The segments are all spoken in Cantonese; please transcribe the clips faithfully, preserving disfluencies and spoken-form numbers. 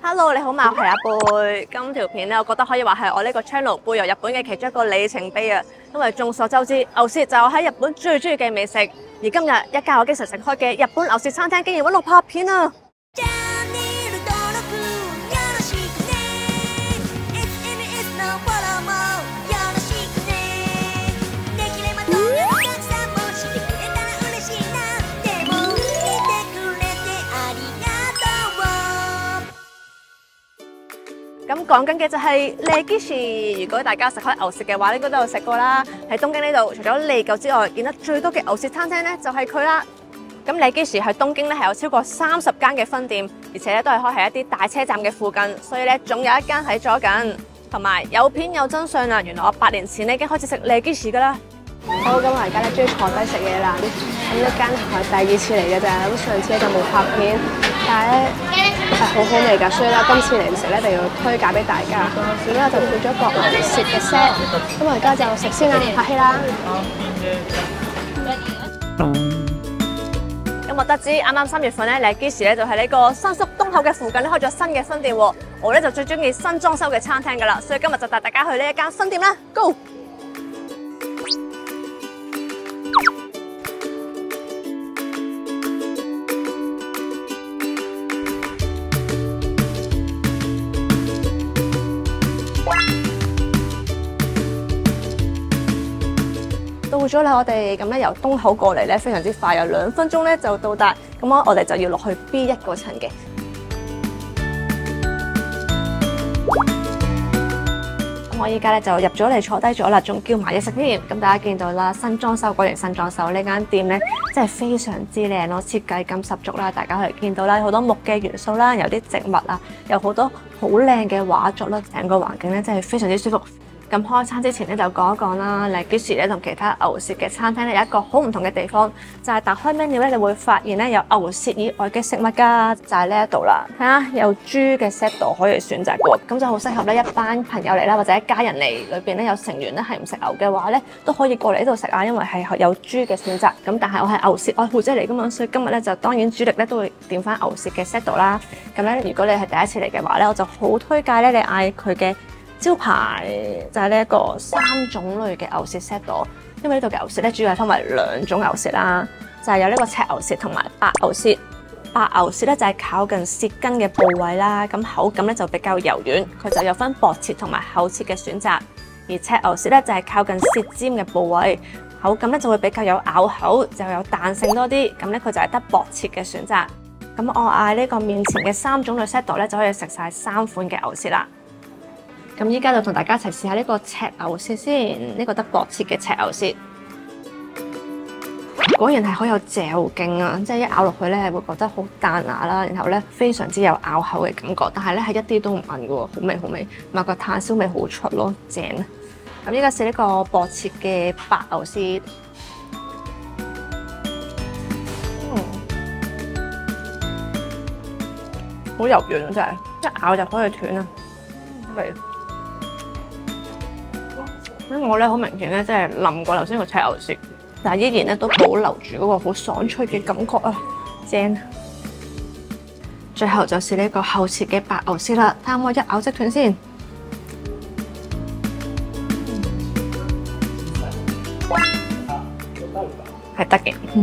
Hello， 你好嘛，我係阿貝。今條片咧，我覺得可以話係我呢個 channel 背遊日本嘅其中一個里程碑啊！因為眾所周知，牛舌就係我喺日本最中意嘅美食。而今日一間我經常食開嘅日本牛舌餐廳，竟然揾我拍片啊！咁講緊嘅就係利吉士。如果大家食開牛舌嘅話，應該都有食過啦。喺東京呢度，除咗利久之外，見得最多嘅牛舌餐廳咧就係佢啦。咁利吉士喺東京咧係有超過三十間嘅分店，而且咧都係開喺一啲大車站嘅附近，所以咧總有一間喺左近。同埋有片有真相啦，原來我八年前咧已經開始食利吉士噶啦。好，咁我而家咧終於坐低食嘢啦。咁呢間係第二次嚟嘅咋，咁上次咧就冇拍片，但係咧係好好味㗎，所以咧今次嚟食咧一定要推介俾大家。咁咧就配咗個牛舌嘅 set， 咁我而家就食先啦，客氣啦。咁我得知啱啱三月份咧，利吉士咧就喺呢個新宿東口嘅附近咧開咗新嘅分店喎。我咧就最中意新裝修嘅餐廳㗎啦，所以今日就帶大家去呢一間新店啦 ，Go！到咗啦，我哋咁咧由東口過嚟咧，非常之快，有兩分鐘咧就到達。咁我我哋就要落去 B 一嗰層嘅。咁我依家咧就入咗嚟坐低咗啦，仲叫埋嘢食添。咁大家見到啦，新裝修果然新裝修，呢間店咧真係非常之靚咯，設計感十足啦。大家可以見到啦，好多木嘅元素啦，有啲植物啊，有好多好靚嘅畫作啦，成個環境咧真係非常之舒服。咁開餐之前咧就講一講啦，利吉士咧同其他牛舌嘅餐廳咧有一個好唔同嘅地方，就係打開 menu 咧，你會發現咧有牛舌以外嘅食物㗎，就係呢一度啦。睇下有豬嘅 set 度可以選擇過，咁就好適合咧一班朋友嚟啦，或者一家人嚟，裏邊咧有成員咧係唔食牛嘅話咧，都可以過嚟呢度食啊，因為係有豬嘅選擇。咁但係我係牛舌愛好者嚟㗎嘛，所以今日咧就當然主力咧都會點翻牛舌嘅 set 度啦。咁咧如果你係第一次嚟嘅話咧，我就好推介咧你嗌佢嘅招牌就係呢一個三種類嘅牛舌 set 度，因為呢度嘅牛舌咧主要係分為兩種牛舌啦，就係、是、有呢個赤牛舌同埋白牛舌。白牛舌咧就係靠近舌根嘅部位啦，咁口感咧就比較柔軟，佢就有分薄切同埋厚切嘅選擇。而赤牛舌咧就係靠近舌尖嘅部位，口感咧就會比較有咬口，就有彈性多啲。咁咧佢就係得薄切嘅選擇。咁我嗌呢個面前嘅三種類 set 度咧就可以食晒三款嘅牛舌啦。咁依家就同大家一齊試下呢個赤牛舌先，呢、這個得薄切嘅赤牛舌，果然係好有嚼勁啊！即係一咬落去咧，係會覺得好彈牙啦，然後咧非常之有咬口嘅感覺，但係咧係一啲都唔韌嘅喎，好味好味，同埋個炭燒味好出咯，正啊！咁依家試呢個薄切嘅白牛舌，嗯，好柔軟啊，真係一咬就可以斷啊，味。咁我咧好明顯咧，即係淋過頭先個赤牛舌，但係依然咧都保留住嗰個好爽脆嘅感覺啊，正！最後就試呢個厚切嘅白牛舌啦，睇下我一咬即斷先，係得嘅。嗯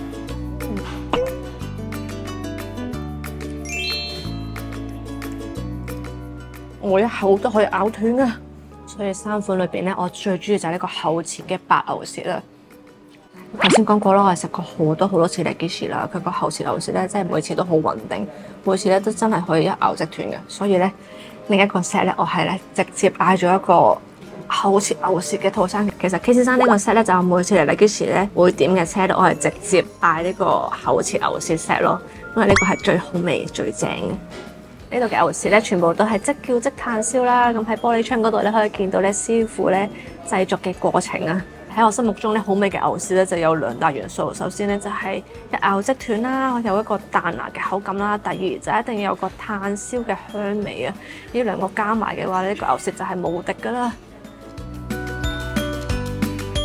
我一口都可以咬斷啊！所以三款裏邊咧，我最中意就係呢個厚切嘅白牛舌啦。頭先講過啦，我係食過好多好多次利吉士啦，佢個厚切牛舌咧，真係每次都好穩定，每次咧都真係可以一咬即斷嘅。所以咧，另一個 set 咧，我係咧直接嗌咗一個厚切牛舌嘅套餐。其實 K 先生呢個 set 咧，就每次嚟利吉士咧會點嘅 set，我係直接嗌呢個厚切牛舌 set 咯，因為呢個係最好味、最正嘅。呢度嘅牛舌咧，全部都係即叫即炭燒啦。咁喺玻璃窗嗰度咧，可以見到咧師傅咧製作嘅過程啊。喺我心目中咧，好味嘅牛舌咧就有兩大元素。首先咧就係一咬即斷啦，有一個彈牙嘅口感啦。第二就一定要有個炭燒嘅香味啊。呢兩個加埋嘅話，呢個牛舌就係無敵噶啦。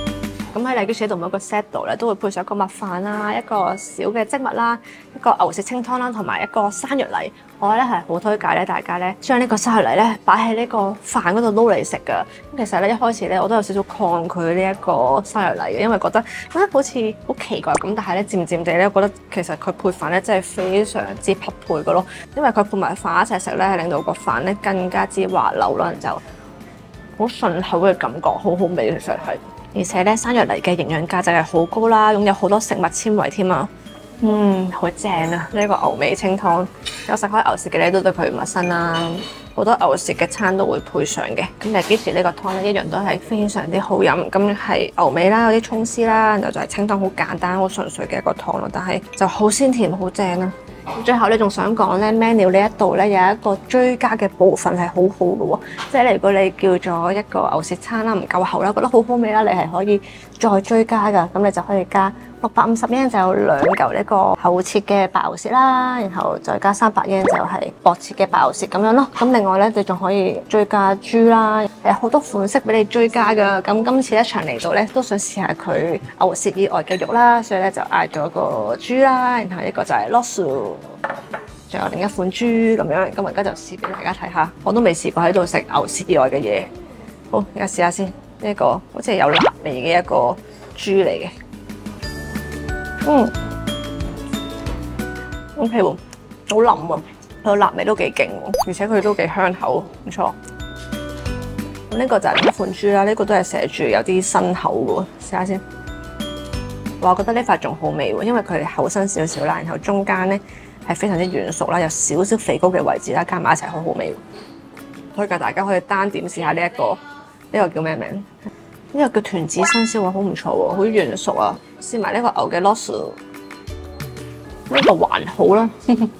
咁喺利居士度每一個 set 度咧，都會配上一個麥飯啦，一個小嘅漬物啦，一個牛舌清湯啦，同埋一個山藥泥。我咧係好推介咧，大家咧將呢個山藥泥咧擺喺呢個飯嗰度撈嚟食㗎。咁其實咧一開始咧我都有少少抗拒呢一個山藥泥嘅，因為覺得覺得好似好奇怪咁。但係咧漸漸地咧，覺得其實佢配飯咧真係非常之匹配㗎咯。因為佢配埋飯一齊食咧，係令到個飯咧更加之滑溜啦，就好順口嘅感覺，好好味其實係。而且咧山藥泥嘅營養價值係好高啦，擁有好多食物纖維添啊！嗯，好正啊！呢、這個牛尾清湯，有食開牛舌嘅咧都對佢唔陌生啦。好多牛舌嘅餐都會配上嘅。咁利居士呢個湯咧一樣都係非常之好飲。咁係牛尾啦，有啲葱絲啦，然後就係清湯，好簡單、好純粹嘅一個湯咯。但係就好鮮甜，好正啊！最後你仲想講咧 menu 呢一度咧有一個追加嘅部分係好好嘅喎，即係如果你叫咗一個牛舌餐啦，唔夠厚啦，覺得好好味啦，你係可以再追加㗎。咁你就可以加六百五十yen就有兩嚿呢個厚切嘅白牛舌啦，然後再加三百yen就係薄切嘅白牛舌咁樣咯。咁另外咧，你仲可以追加豬啦，誒好多款式俾你追加㗎。咁今次一場嚟到咧，都想試下佢牛舌以外嘅肉啦，所以咧就嗌咗個豬啦，然後一個就係 losu， 仲有另一款豬咁樣。咁我而家就試俾大家睇下，我都未試過喺度食牛舌以外嘅嘢。好，而家試下先，呢、這、一個好似係有辣味嘅一個豬嚟嘅。嗯，O K 喎，好腍喎，佢辣味都幾勁喎，而且佢都幾香口，唔錯。咁呢個就係另一款豬啦，呢、這個都係寫住有啲新口嘅喎，試下先。我覺得呢塊仲好味喎，因為佢係厚身少少啦，然後中間咧係非常之軟熟啦，有少少肥膏嘅位置啦，加埋一齊好好味。推介大家可以單點試下呢一個，呢個叫咩名？呢個叫豚子新燒啊，好唔錯喎，好軟熟啊！試埋呢個牛嘅 losu， 呢個還好啦，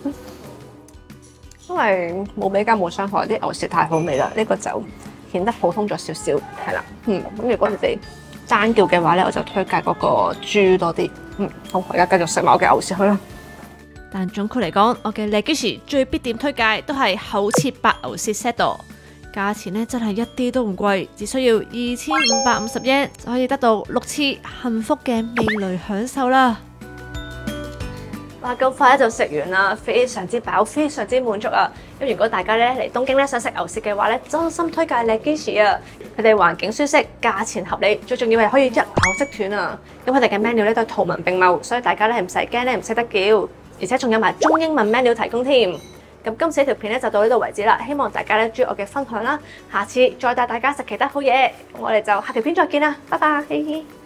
因為冇比較冇傷害，啲牛舌太好味啦，呢、這個就顯得普通咗少少，係啦，嗯，咁如果你哋單叫嘅話咧，我就推介嗰個豬多啲，嗯，好，我而家繼續食埋我嘅牛舌去啦。 但總括嚟講，我嘅利居士最必點推介都係厚切白牛舌 set 度。價錢咧真係一啲都唔貴，只需要二千五百五十yen就可以得到六次幸福嘅味蕾享受啦！ 哇，咁快咧就食完啦，非常之飽，非常之滿足啊！咁如果大家咧嚟東京咧想食牛舌嘅話咧，真心推介利居士啊！佢哋環境舒適，價錢合理，最重要係可以一咬即斷啊！咁佢哋嘅 menu 咧都係圖文並茂，所以大家咧係唔使驚咧唔識得叫，而且仲有埋中英文 menu 提供添。咁今次呢條片咧就到呢度為止啦，希望大家咧鍾意我嘅分享啦，下次再帶大家食其他好嘢，我哋就下條片再見啦，拜拜。